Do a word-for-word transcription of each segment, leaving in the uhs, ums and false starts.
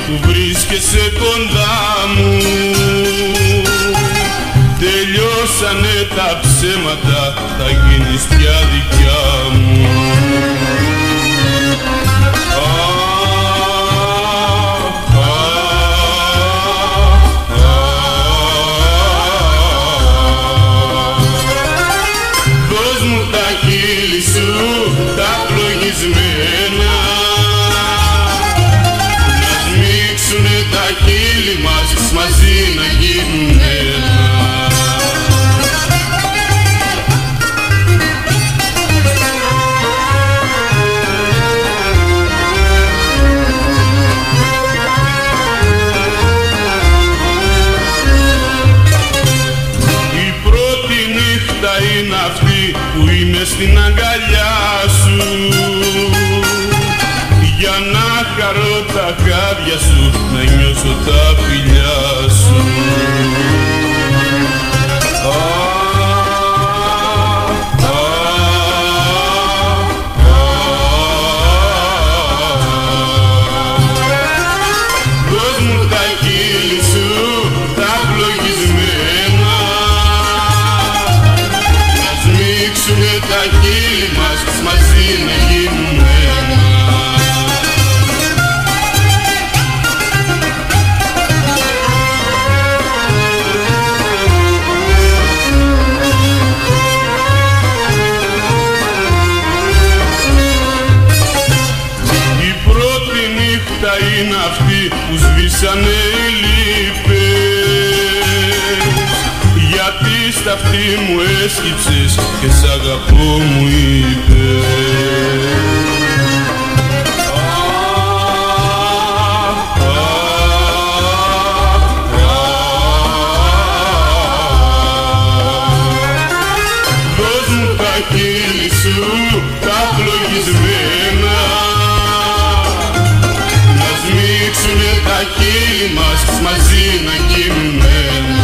που βρίσκεσαι κοντά μου. Τελειώσανε τα ψέματα, θα γίνεις πια δικιά μου. Δώσ' μου τα χείλη σου, τα πλογισμένα, να σμίξουνε τα χείλη μας, μαζί να γίνουν ένα. Είναι αυτή που είμαι στην αγκαλιά σου, για να χαρώ τα χάδια σου, να νιώσω τα φιλιά σου. Δώσ' μου τα χείλη σου, τα πλογισμένα, σμίξουνε τα χείλη μας, μαζί να γίνουν ένα. Η πρώτη νύχτα είναι αυτή που σβήσανε οι λύπες, γιατί στα αυτή μου έσκυψες και σ' αγαπώ μου είπες. Δώσ' μου τα χείλη σου, τα πλογισμένα, να σμίξουνε τα χείλη μας, μαζί να γίνουν ένα.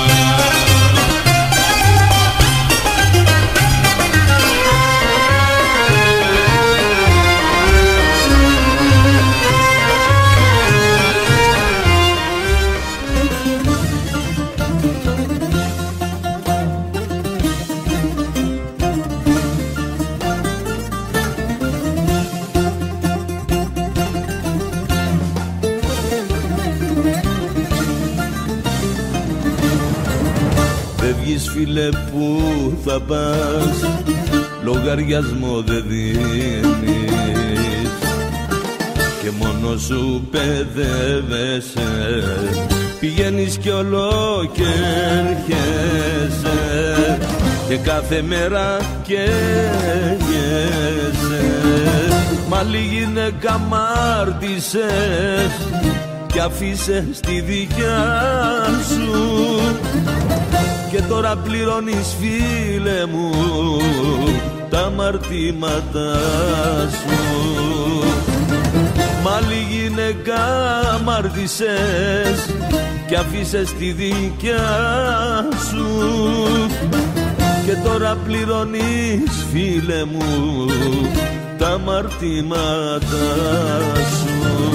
Φεύγεις φίλε που θα πας, λογαριασμό δεν δίνεις και μόνο σου παιδεύεσαι, πηγαίνεις κι όλο και έρχεσαι και κάθε μέρα καίγεσαι. Μα λίγη γυναίκα μάρτισες κι αφήσες τη δικιά σου και τώρα πληρώνεις φίλε μου τα αμαρτήματά σου. Μα λίγη γυναίκα αμάρτησες κι αφήσες τη δικιά σου και τώρα πληρώνεις φίλε μου τα αμαρτήματά σου.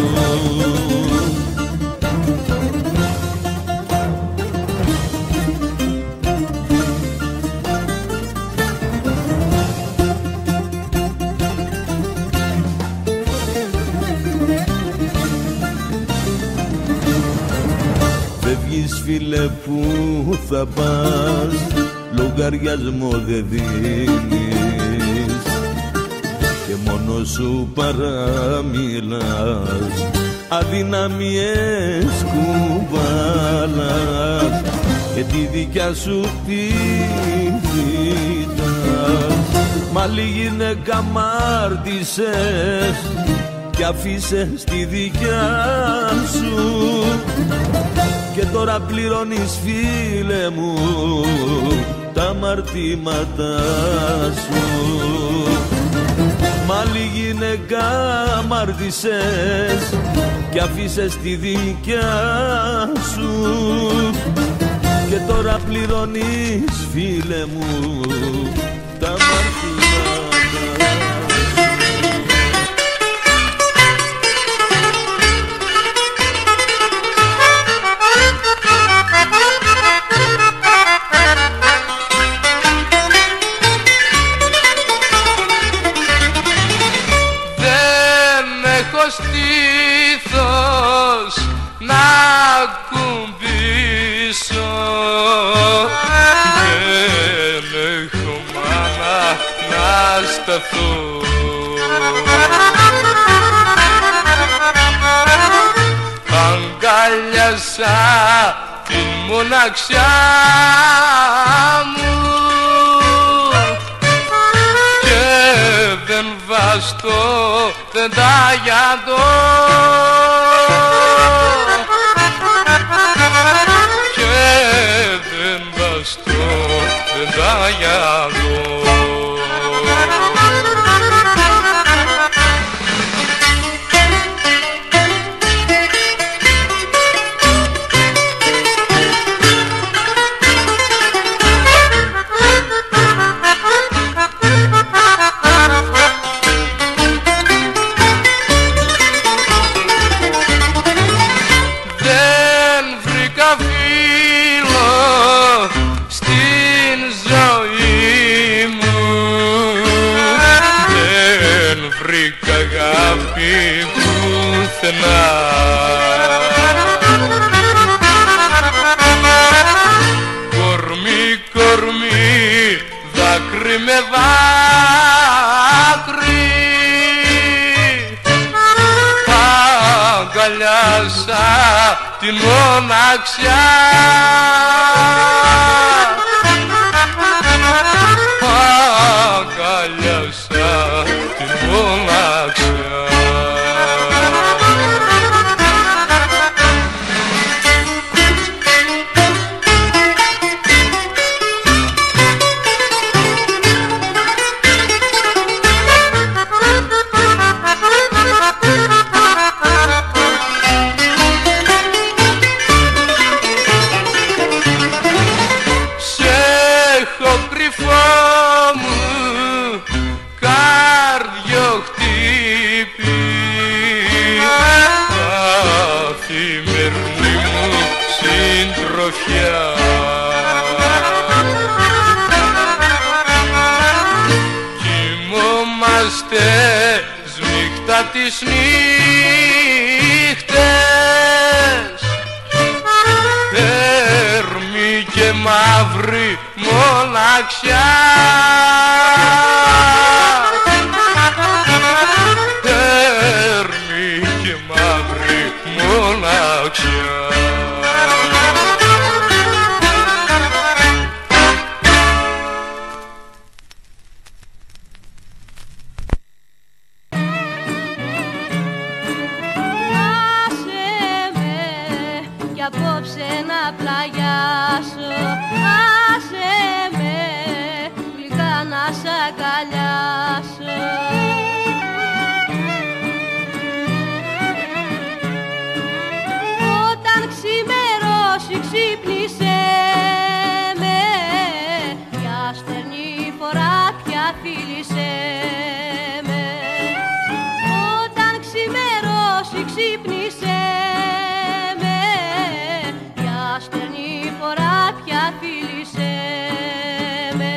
Φεύγεις φίλε που θα πας, λογαριασμό δεν δίνεις και μόνο σου παραμιλάς, αδυναμίες κουβάλας και τη δικιά σου τη ζητάς. Μα λίγη γυναίκα μάρτισες κι αφήσες τη δικιά σου και τώρα πληρώνεις φίλε μου τα αμαρτήματά σου. Μα λίγη γυναίκα αμάρτησες κι αφήσες τη δικιά σου και τώρα πληρώνεις φίλε μου τα αμαρτήματά σου. σταθώ. Αγκάλιασα την μοναξιά μου και δεν βαστώ, δεν τα γιαντώ και δεν βαστώ, δεν τα γιαντώ. Κορμί, κορμί, δάκρυ με δάκρυ, αγκαλιάσα την μοναξιά, αγκαλιάσα την μοναξιά. Κοιμόμαστε σμίχτα τις νύχτες, έρμη και μαύρη μοναξιά, έρμη και μαύρη μοναξιά. Απόψε να πλαγιάσω, άσε με γλυκά να σ' αγκαλιάσω. Όταν ξημερώσει ξύπνησε με, για στερνή φορά πια φίλησε με. Όταν ξημερώσει ξύπνησε στερνή φορά πια φίλησε με.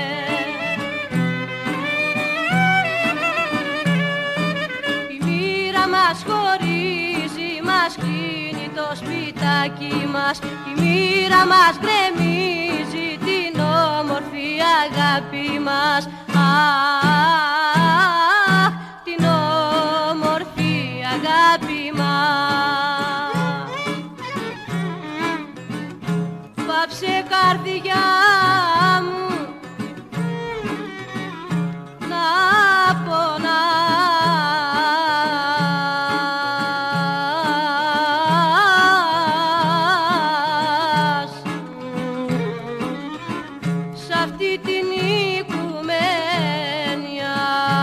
Η μοίρα μας χωρίζει, μας κλείνει το σπιτάκι μας. Η μοίρα μας γκρεμίζει την όμορφη αγάπη μας. Αχ, την όμορφη αγάπη μας. Πάψε καρδιά μου να πονάς σ' αυτή την οικουμένια.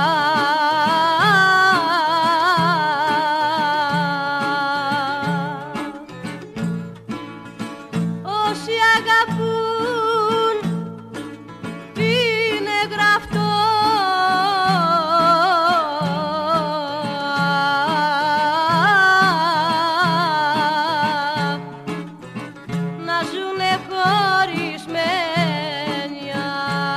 Όσοι αγαπούν είναι γραφτό να ζουνε χωρισμένια.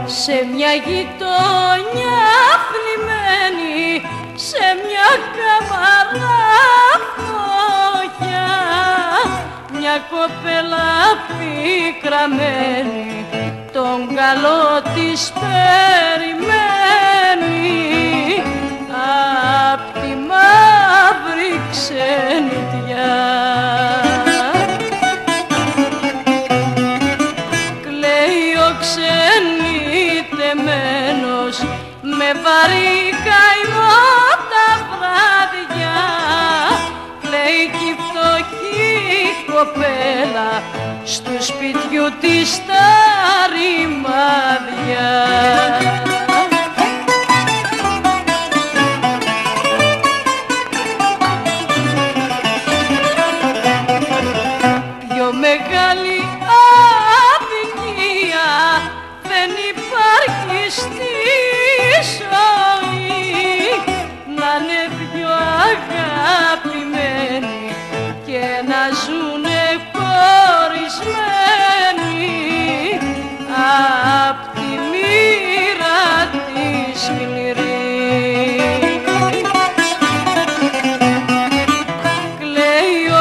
σε μια γειτονιά θλιμμένη, σε μια καμαρά φτωχιά, μια κοπέλα πικραμένη τον καλό της περιμένει απ' τη μαύρη ξενιτιά. Κλαίει ο ξενιτεμένος με βαρύ καημό τα βράδια, κλαίει κι η φτωχή κοπέλα στου σπιτιού της τα ρημάδια. Πιο μεγάλη αδικία δεν υπάρχει στη ζωή, να είναι πιο αγαπημένοι και να ζουνε χωρισμένοι απ' τη μοίρα της σκληρή. Κλαίει ο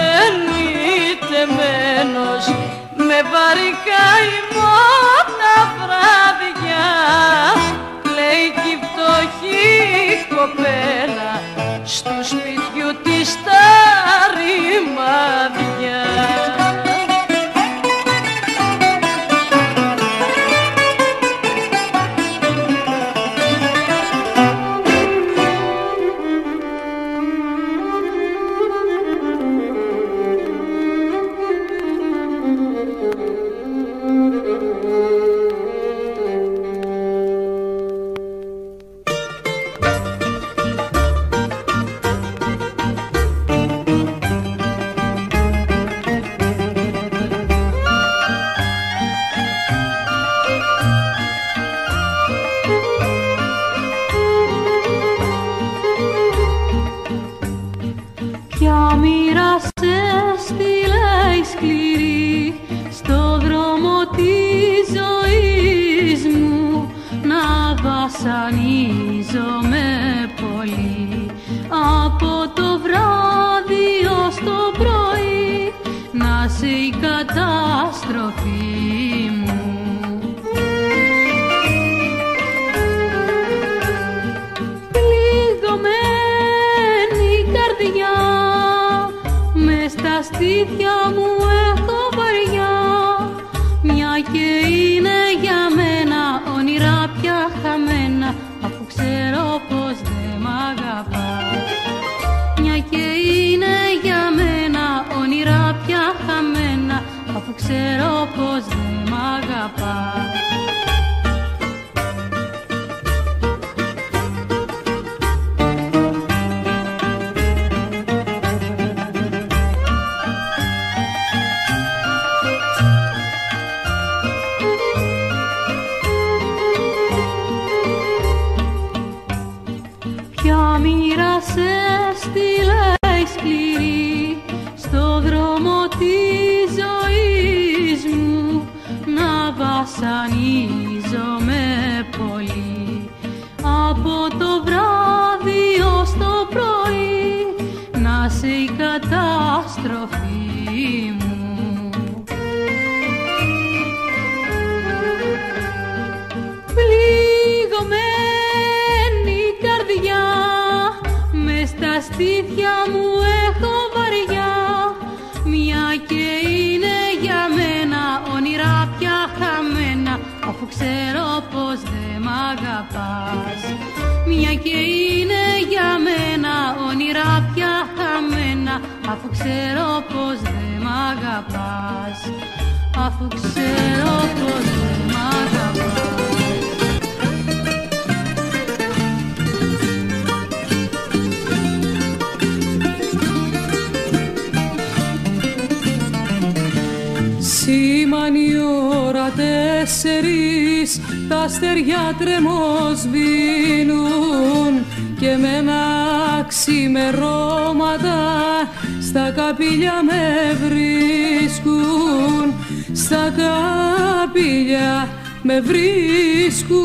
ξενιτεμένος με βαρύ καημό τα βράδια, κλαίει κι η φτωχή κοπέλα στου σπιτιού της τα ρημάδια. Βασανίζομαι πολύ από το βράδυ ως το πρωί, να σε η καταστροφή μου. Πληγωμένη καρδιά, μες στα στήθια μου έχω βαριά, μια και είναι για μένα όνειρα πια χαμένα, αφού ξέρω πως δεν μ' αγαπάς. Μια και είναι για μένα όνειρα πια χαμένα, αφού ξέρω πως δεν μ' αγαπάς. Σε στείλε σκληρή στο δρόμο της ζωής μου, να βασανίζομαι πολύ από το βράδυ ως το πρωί, να σε η καταστροφή μου. Πληγωμένη καρδιά, στα στήθια μου έχω βαριά, μια και είναι για μένα όνειρα πια χαμένα, αφού ξέρω πως δεν μ' αγαπάς. Μια και είναι για μένα όνειρα πια χαμένα, αφού ξέρω πως δεν μ' αγαπάς. Αφού ξέρω πως δεν μ' αγαπάς. Σήμαν η ώρα τέσσερις, τα αστέρια τρέμος σβήνουν και με ένα ξημερώματα στα καπήλια με βρίσκουν. Στα καπήλια με βρίσκουν.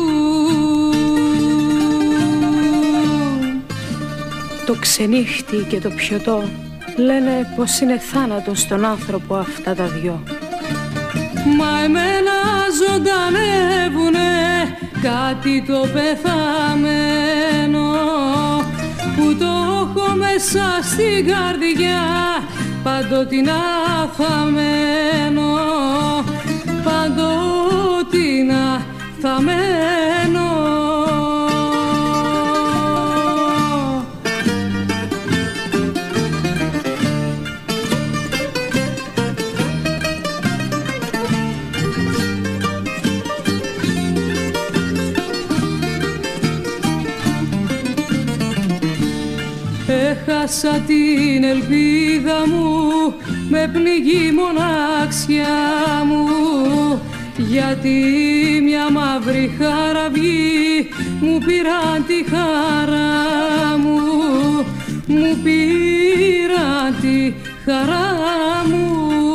Το ξενύχτη και το πιωτό λένε πως είναι θάνατος στον άνθρωπο αυτά τα δυο. Μα εμένα ζωντανεύουνε κάτι το πεθαμένο που το έχω μέσα στην καρδιά παντοτινά θαμένο, παντοτινά θαμένο. Έχασα την ελπίδα μου, με πνιγεί μοναξιά μου, γιατί μια μαύρη χαραυγή μου πήραν τη χαρά μου, μου πήραν τη χαρά μου.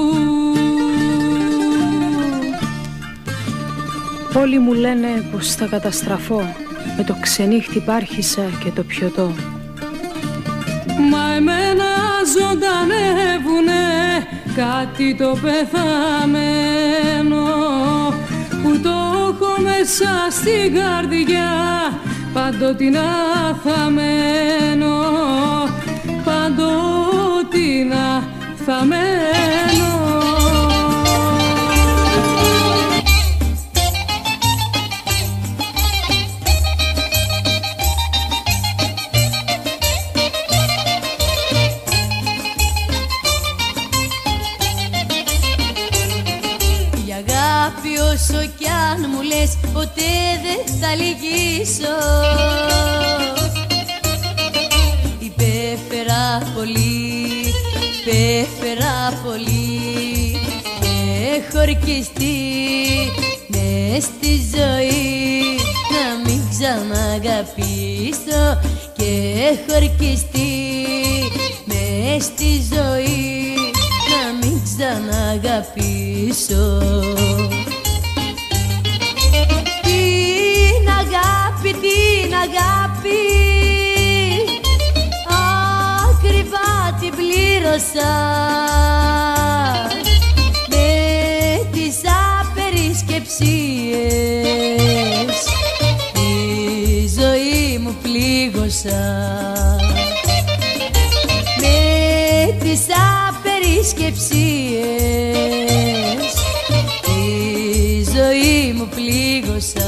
Όλοι μου λένε πως θα καταστραφώ, με το ξενύχτη υπάρχησα και το πιωτό. Μα εμένα ζωντανεύουνε κάτι το πεθαμένο που το έχω μέσα στην καρδιά παντοτινά θαμένο, παντοτινά θαμένο. Όσο κι αν μου λες ποτέ δεν θα λυγίσω, υπέφερα πολύ, υπέφερα πολύ και έχω ορκιστεί μες στη ζωή να μην ξαναγαπήσω και έχω ορκιστεί μες στη ζωή να μην ξαναγαπήσω. Την αγάπη ακριβά την πλήρωσα με τις απερισκεψίες, τη ζωή μου πλήγωσα με τις απερισκεψίες, τη ζωή μου πλήγωσα.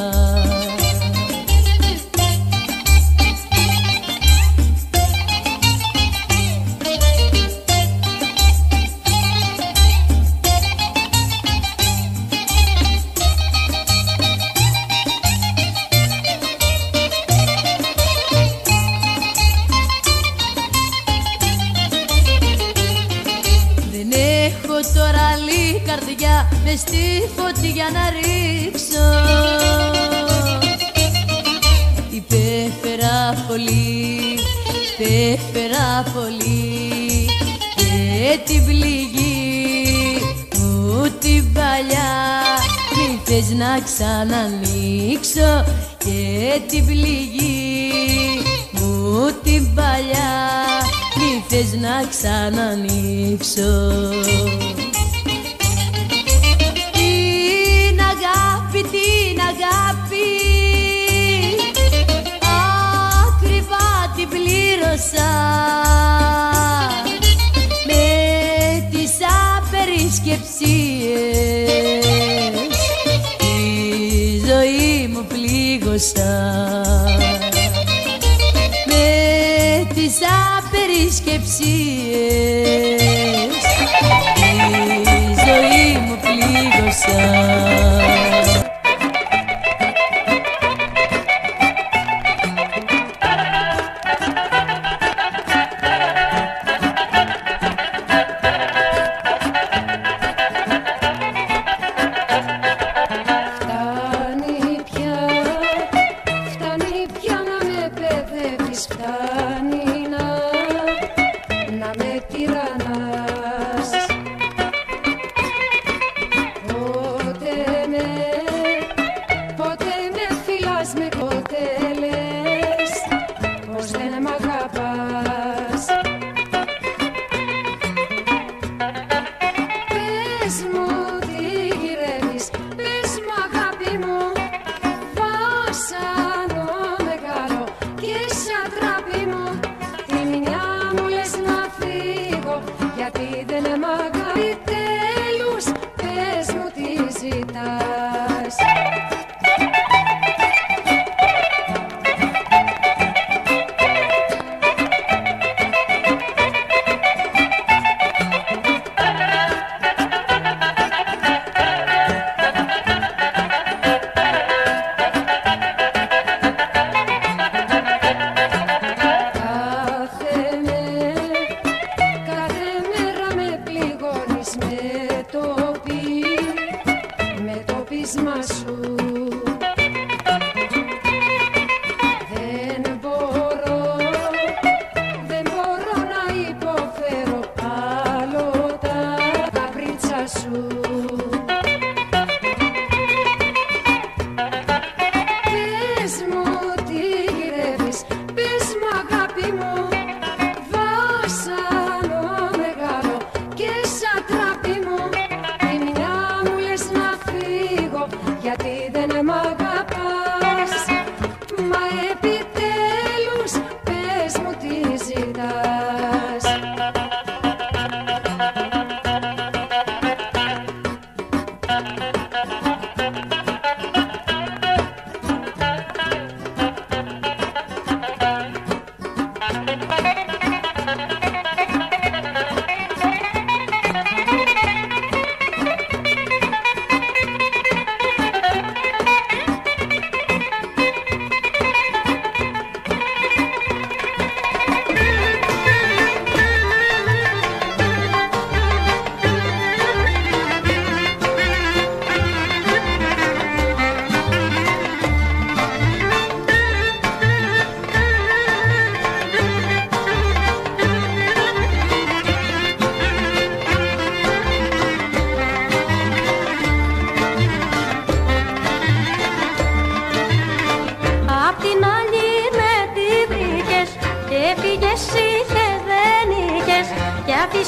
Μες στη φωτιά να ρίξω, υπέφερα πολύ, υπέφερα πολύ και την πληγή μου την παλιά μην θες να ξανανοίξω και την πληγή μου την παλιά μην θες να ξανανοίξω. Την αγάπη ακριβά την πλήρωσα με τις απερισκεψίες, τη ζωή μου πλήγωσα με τις απερισκεψίες, τη ζωή μου πλήγωσα. Ποτέ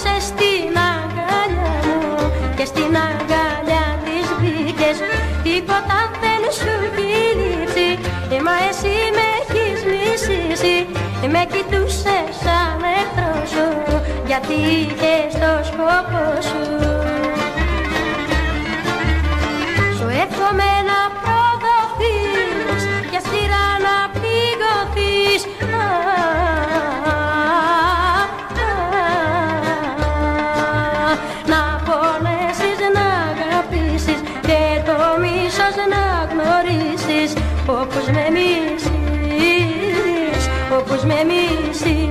κρατούσες στην αγκαλιά μου και στην αγκαλιά της μπήκες. Τίποτα δεν σου έχει λείψει, μα εσύ με έχεις μισήσει. Με κοιτούσες σαν εχθρό σου, γιατί είχες το σκοπό σου. Σου εύχομαι να προδοθείς και αστήρα να πληγωθείς. Να πονέσεις, να αγαπήσεις και το μίσος να γνωρίσεις. Όπως με μισείς, όπως με μισείς.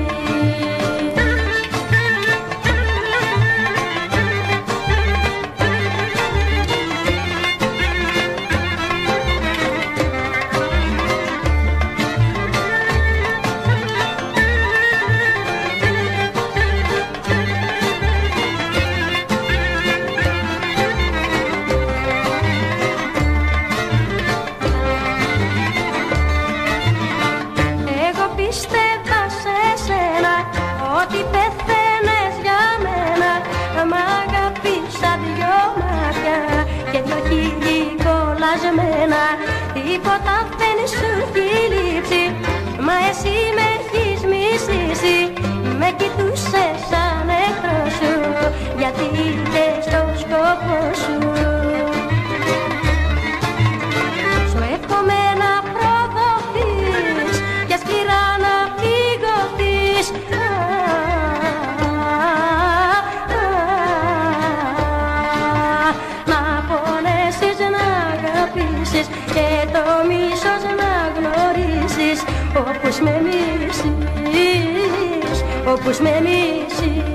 Τίποτα δεν σου έχει λείψει, μα εσύ με έχεις μισήσει. Με κοιτούσες σαν εχθρό σου, γιατί είχες το σκοπό σου. Σου εύχομαι να προδοθείς και σκληρά να πληγωθείς. Να πονέσεις, να αγαπήσεις και το μίσος να γνωρίσεις. Όπως με μισείς, όπως με μισείς.